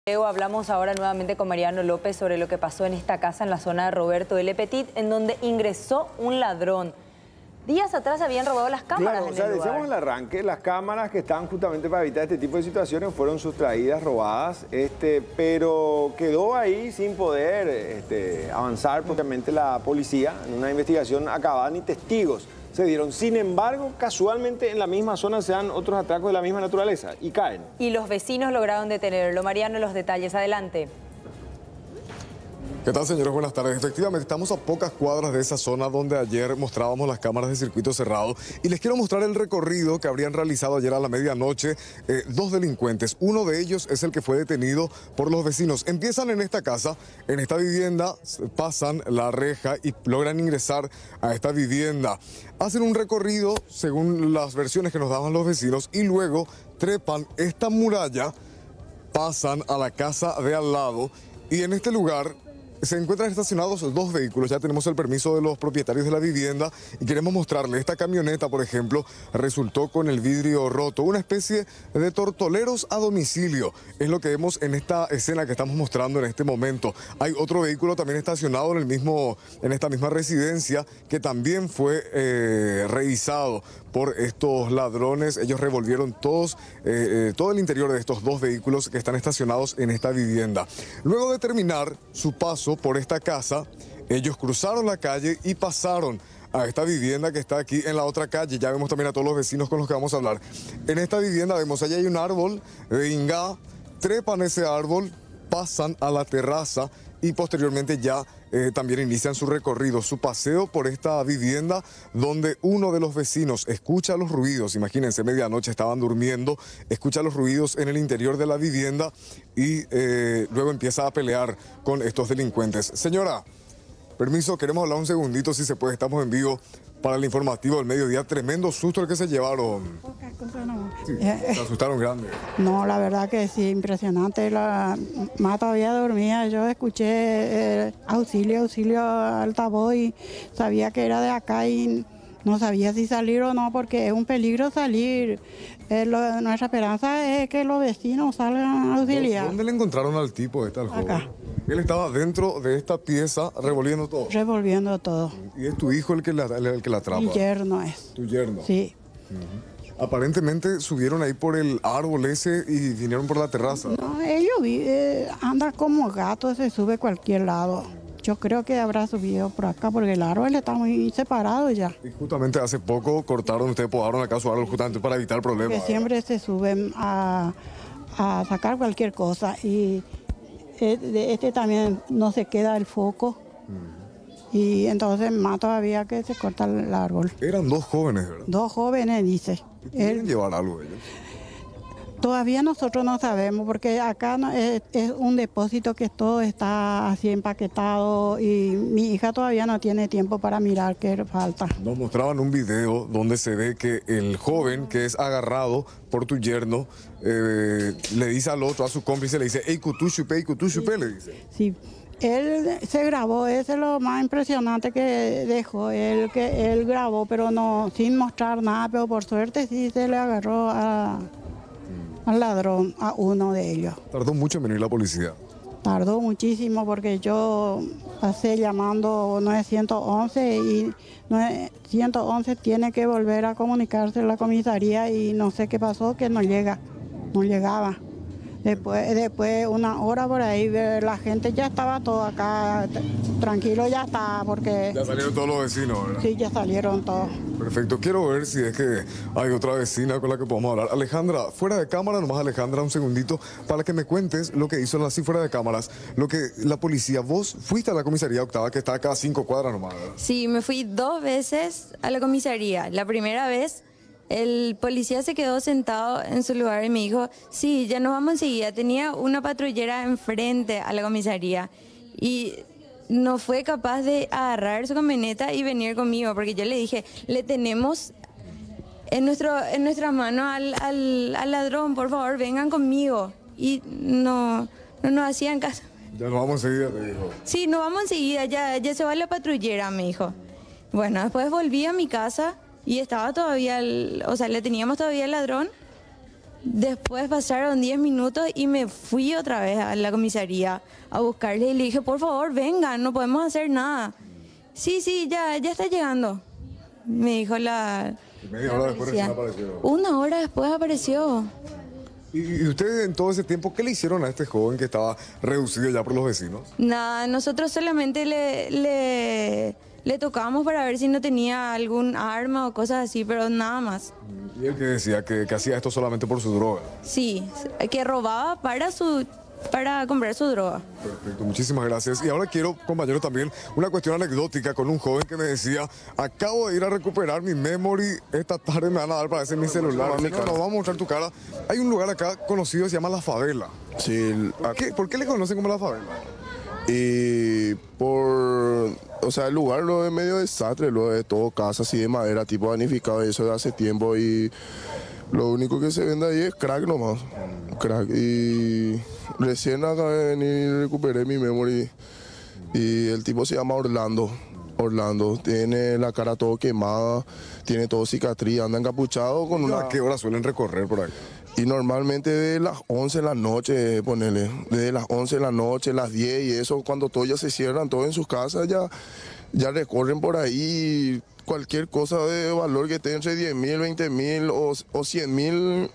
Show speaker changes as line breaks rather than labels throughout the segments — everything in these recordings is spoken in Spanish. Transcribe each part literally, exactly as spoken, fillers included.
Hablamos ahora nuevamente con Mariano López sobre lo que pasó en esta casa en la zona de Roberto L. Petit, en donde ingresó un ladrón. Días atrás habían robado las cámaras.
Claro,
en
o sea,
el lugar.
decíamos en el arranque, las cámaras que estaban justamente para evitar este tipo de situaciones fueron sustraídas, robadas, este, pero quedó ahí sin poder este, avanzar, porque obviamente la policía en una investigación acabada ni testigos se dieron. Sin embargo, casualmente en la misma zona se dan otros atracos de la misma naturaleza y caen.
Y los vecinos lograron detenerlo. Mariano, los detalles, adelante.
¿Qué tal, señores? Buenas tardes. Efectivamente, estamos a pocas cuadras de esa zona donde ayer mostrábamos las cámaras de circuito cerrado y les quiero mostrar el recorrido que habrían realizado ayer a la medianoche eh, dos delincuentes. Uno de ellos es el que fue detenido por los vecinos. Empiezan en esta casa, en esta vivienda, pasan la reja y logran ingresar a esta vivienda. Hacen un recorrido según las versiones que nos daban los vecinos y luego trepan esta muralla, pasan a la casa de al lado y en este lugar se encuentran estacionados dos vehículos. Ya tenemos el permiso de los propietarios de la vivienda y queremos mostrarle. Esta camioneta, por ejemplo, resultó con el vidrio roto. Una especie de tortoleros a domicilio. Es lo que vemos en esta escena que estamos mostrando en este momento. Hay otro vehículo también estacionado en, el mismo, en esta misma residencia que también fue eh, revisado por estos ladrones. Ellos revolvieron todos, eh, eh, todo el interior de estos dos vehículos que están estacionados en esta vivienda. Luego de terminar su paso por esta casa, ellos cruzaron la calle y pasaron a esta vivienda que está aquí en la otra calle. Ya vemos también a todos los vecinos con los que vamos a hablar. En esta vivienda vemos, allá hay un árbol de ingá, trepan ese árbol, pasan a la terraza y posteriormente ya eh, también inician su recorrido, su paseo por esta vivienda donde uno de los vecinos escucha los ruidos. Imagínense, medianoche estaban durmiendo, escucha los ruidos en el interior de la vivienda y eh, luego empieza a pelear con estos delincuentes. Señora, permiso, queremos hablar un segundito si se puede, estamos en vivo para el informativo del mediodía. Tremendo susto el que se llevaron.
Pocas cosas no.
Sí, se asustaron grande.
No, la verdad que sí, impresionante. La más todavía dormía. Yo escuché eh, auxilio, auxilio altavoz y sabía que era de acá y no sabía si salir o no porque es un peligro salir. Eh, lo, nuestra esperanza es que los vecinos salgan a auxiliar.
¿Dónde le encontraron al tipo este, al joven?
Acá.
Él estaba dentro de esta pieza revolviendo todo.
Revolviendo todo.
¿Y es tu hijo el que la, el que la atrapa?
Mi yerno es.
¿Tu yerno?
Sí.
Uh-huh. Aparentemente subieron ahí por el árbol ese y vinieron por la terraza.
No, ellos viven, anda como gato, se sube a cualquier lado. Yo creo que habrá subido por acá porque el árbol está muy separado ya.
Y justamente hace poco cortaron, ustedes podaron acá su árbol justamente para evitar problemas.
Que siempre se suben a, a sacar cualquier cosa y este también no se queda el foco. Mm. Y entonces más todavía que se corta el árbol.
Eran dos jóvenes, ¿verdad?
Dos jóvenes, dice.
¿Quieren llevar algo ellos?
Todavía nosotros no sabemos porque acá no, es, es un depósito que todo está así empaquetado y mi hija todavía no tiene tiempo para mirar qué falta.
Nos mostraban un video donde se ve que el joven que es agarrado por tu yerno eh, le dice al otro, a su cómplice, le dice, ey, cutuchupe, ey, cutuchupe, le dice.
Sí. Él se grabó, ese es lo más impresionante que dejó, él que él grabó, pero no sin mostrar nada, pero por suerte sí se le agarró a... al ladrón, a uno de ellos.
¿Tardó mucho en venir la policía?
Tardó muchísimo porque yo pasé llamando nueve once y nueve once tiene que volver a comunicarse a la comisaría y no sé qué pasó, que no llega, no llegaba. Después, después una hora por ahí, la gente ya estaba todo acá, tranquilo ya está, porque...
Ya salieron todos los vecinos, ¿verdad?
Sí, ya salieron todos.
Perfecto, quiero ver si es que hay otra vecina con la que podamos hablar. Alejandra, fuera de cámara, nomás Alejandra, un segundito, para que me cuentes lo que hizo así fuera de cámaras, lo que la policía, vos fuiste a la comisaría octava, que está acá a cinco cuadras nomás, ¿verdad?
Sí, me fui dos veces a la comisaría. La primera vez... el policía se quedó sentado en su lugar y me dijo, sí, ya nos vamos enseguida. Tenía una patrullera enfrente a la comisaría y no fue capaz de agarrar su camioneta y venir conmigo, porque yo le dije, le tenemos en, nuestro, en nuestra mano al, al, al ladrón, por favor, vengan conmigo. Y no, no nos hacían caso.
Ya nos vamos enseguida, te dijo.
Sí, nos vamos enseguida, ya, ya se va la patrullera, me dijo. Bueno, después volví a mi casa. Y estaba todavía, el, o sea, le teníamos todavía el ladrón Después pasaron diez minutos y me fui otra vez a la comisaría a buscarle y le dije, por favor, vengan, no podemos hacer nada. Sí, sí, ya, ya está llegando, me dijo la...
Media hora después recién apareció.
Una hora después apareció.
¿Y, y ustedes en todo ese tiempo qué le hicieron a este joven que estaba reducido ya por los vecinos?
Nada, nosotros solamente le, le, le tocábamos para ver si no tenía algún arma o cosas así, pero nada más.
Y él que decía que, que hacía esto solamente por su droga.
Sí, que robaba para su para comprar su droga.
Perfecto, muchísimas gracias. Y ahora quiero, compañero, también una cuestión anecdótica con un joven que me decía, acabo de ir a recuperar mi memory, esta tarde me van a dar para hacer mi celular. No, no, vamos a mostrar tu cara. Hay un lugar acá conocido, se llama La Favela.
Sí.
¿Por qué, ¿Por qué le conocen como La Favela?
Y por, o sea, el lugar lo es medio desastre, lo es todo casa así de madera, tipo vanificado, y eso de hace tiempo, y lo único que se vende ahí es crack nomás, crack. Y recién acabé de venir y recuperé mi memory, y el tipo se llama Orlando. Orlando, tiene la cara todo quemada, tiene todo cicatriz, anda encapuchado con una...
¿A qué hora suelen recorrer por ahí?
Y normalmente de las once de la noche, ponele, desde las once de la noche, las diez y eso, cuando todos ya se cierran, todos en sus casas, ya, ya recorren por ahí cualquier cosa de valor que esté entre diez mil, veinte mil o, o cien mil,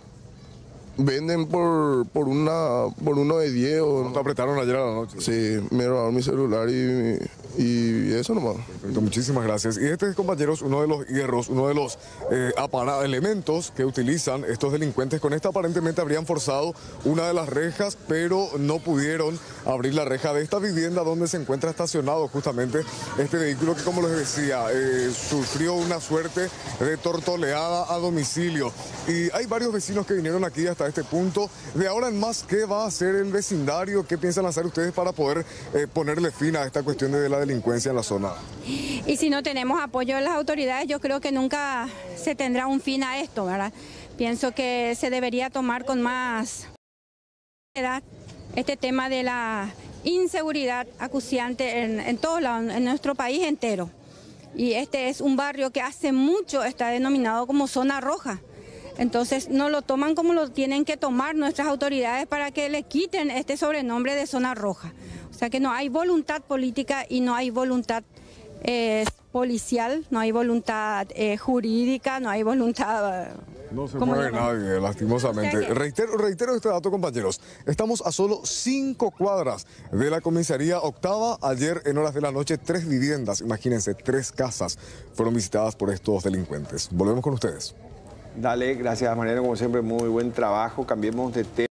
venden por, por, una, por uno de diez. O...
¿Te apretaron ayer a la noche?
Sí, me robaron mi celular y, y eso nomás.
Perfecto, muchísimas gracias. Y este es, compañeros, uno de los hierros, uno de los eh, apara- elementos que utilizan estos delincuentes. Con esta aparentemente habrían forzado una de las rejas, pero no pudieron abrir la reja de esta vivienda donde se encuentra estacionado justamente este vehículo que, como les decía, eh, sufrió una suerte de tortoleada a domicilio. Y hay varios vecinos que vinieron aquí hasta este punto. De ahora en más, ¿qué va a hacer el vecindario? ¿Qué piensan hacer ustedes para poder eh, ponerle fin a esta cuestión de la delincuencia en la zona?
Y si no tenemos apoyo de las autoridades, yo creo que nunca se tendrá un fin a esto, ¿verdad? Pienso que se debería tomar con más seriedad este tema de la inseguridad acuciante en, en todos lados, en nuestro país entero. Y este es un barrio que hace mucho está denominado como zona roja. Entonces no lo toman como lo tienen que tomar nuestras autoridades para que le quiten este sobrenombre de zona roja. O sea que no hay voluntad política y no hay voluntad eh, policial, no hay voluntad eh, jurídica, no hay voluntad...
No se
¿Cómo
mueve
llaman?
nadie, lastimosamente.
O sea que-
Reitero, reitero este dato, compañeros. Estamos a solo cinco cuadras de la comisaría octava. Ayer, en horas de la noche, tres viviendas, imagínense, tres casas fueron visitadas por estos delincuentes. Volvemos con ustedes.
Dale, gracias Mariano, como siempre, muy buen trabajo. Cambiemos de tema.